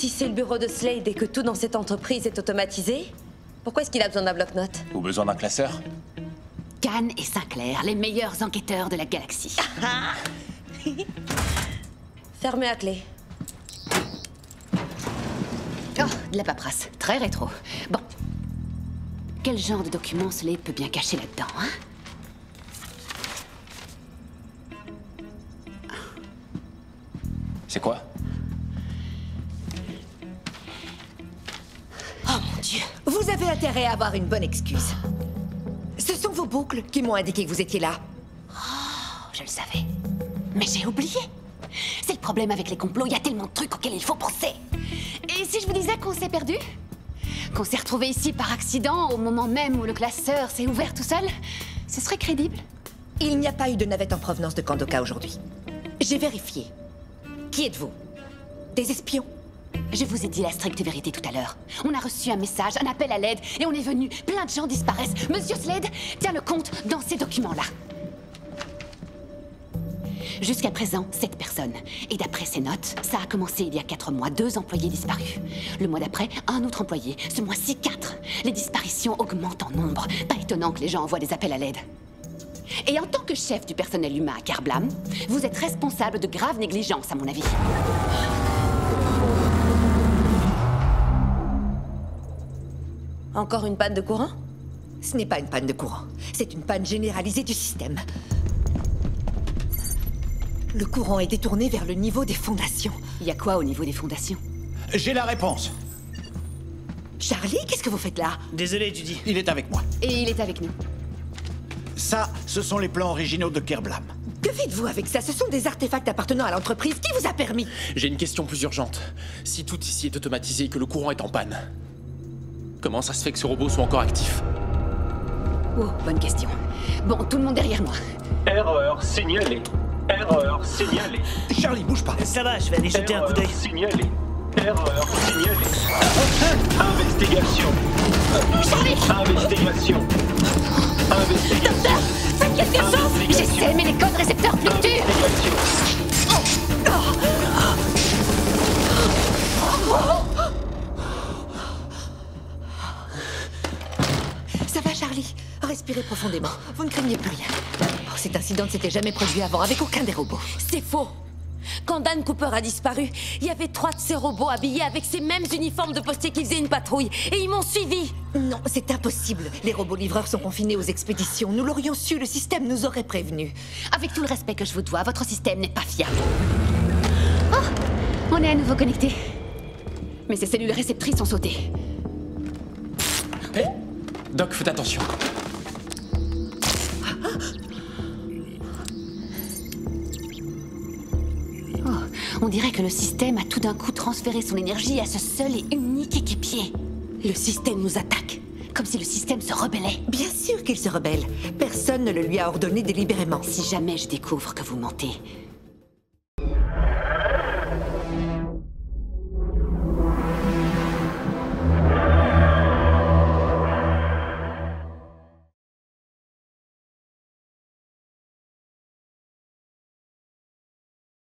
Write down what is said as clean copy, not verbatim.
Si c'est le bureau de Slade et que tout dans cette entreprise est automatisé, pourquoi est-ce qu'il a besoin d'un bloc-notes? Ou besoin d'un classeur? Khan et Sinclair, les meilleurs enquêteurs de la galaxie. Fermé à clé. Oh, de la paperasse. Très rétro. Bon. Quel genre de document Slade peut bien cacher là-dedans, hein? C'est quoi? Oh mon Dieu! Vous avez intérêt à avoir une bonne excuse. Ce sont vos boucles qui m'ont indiqué que vous étiez là. Oh, je le savais. Mais j'ai oublié. C'est le problème avec les complots, il y a tellement de trucs auxquels il faut penser. Et si je vous disais qu'on s'est perdu? Qu'on s'est retrouvé ici par accident au moment même où le classeur s'est ouvert tout seul? Ce serait crédible. Il n'y a pas eu de navette en provenance de Kandoka aujourd'hui. J'ai vérifié. Qui êtes-vous? Des espions? Je vous ai dit la stricte vérité tout à l'heure. On a reçu un message, un appel à l'aide, et on est venu. Plein de gens disparaissent. Monsieur Slade tient le compte dans ces documents-là. Jusqu'à présent, 7 personnes. Et d'après ces notes, ça a commencé il y a 4 mois. 2 employés disparus. Le mois d'après, un autre employé. Ce mois-ci, 4. Les disparitions augmentent en nombre. Pas étonnant que les gens envoient des appels à l'aide. Et en tant que chef du personnel humain à Kerblam, vous êtes responsable de graves négligences, à mon avis. Encore une panne de courant? Ce n'est pas une panne de courant. C'est une panne généralisée du système. Le courant est détourné vers le niveau des fondations. Il y a quoi au niveau des fondations? J'ai la réponse. Charlie, qu'est-ce que vous faites là? Désolé, Judy. Il est avec moi. Et il est avec nous. Ça, ce sont les plans originaux de Kerblam. Que faites-vous avec ça? Ce sont des artefacts appartenant à l'entreprise. Qui vous a permis? J'ai une question plus urgente. Si tout ici est automatisé et que le courant est en panne, comment ça se fait que ce robot soit encore actif? Oh, bonne question. Bon, tout le monde derrière moi. Erreur signalée. Erreur signalée. Charlie, bouge pas. Ça va, je vais aller jeter un coup d'œil. Erreur signalée. Erreur signalée. Investigation. Investigation. Investigation. Faites quelque chose! J'essaie, mais les codes récepteurs fluctuent! Ça va, Charlie? Respirez profondément. Vous ne craignez plus rien. Oh, cet incident ne s'était jamais produit avant avec aucun des robots. C'est faux! Quand Dan Cooper a disparu, il y avait 3 de ces robots habillés avec ces mêmes uniformes de postiers qui faisaient une patrouille. Et ils m'ont suivi! Non, c'est impossible. Les robots livreurs sont confinés aux expéditions. Nous l'aurions su, le système nous aurait prévenus. Avec tout le respect que je vous dois, votre système n'est pas fiable. Oh! On est à nouveau connectés. Mais ces cellules réceptrices ont sauté. Hé Doc, faites attention. On dirait que le système a tout d'un coup transféré son énergie à ce seul et unique équipier. Le système nous attaque, comme si le système se rebellait. Bien sûr qu'il se rebelle. Personne ne le lui a ordonné délibérément. Si jamais je découvre que vous mentez,